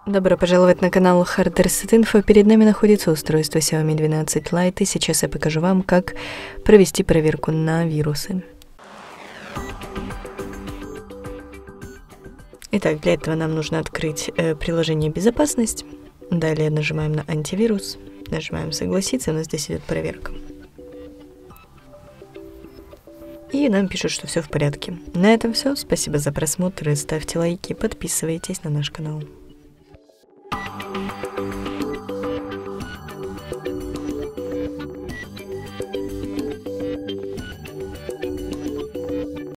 Добро пожаловать на канал Hard Reset Info. Перед нами находится устройство Xiaomi 12 Lite, и сейчас я покажу вам, как провести проверку на вирусы. Итак, для этого нам нужно открыть приложение «Безопасность». Далее нажимаем на «Антивирус», нажимаем «Согласиться», у нас здесь идет проверка. И нам пишут, что все в порядке. На этом все. Спасибо за просмотр. Ставьте лайки, подписывайтесь на наш канал.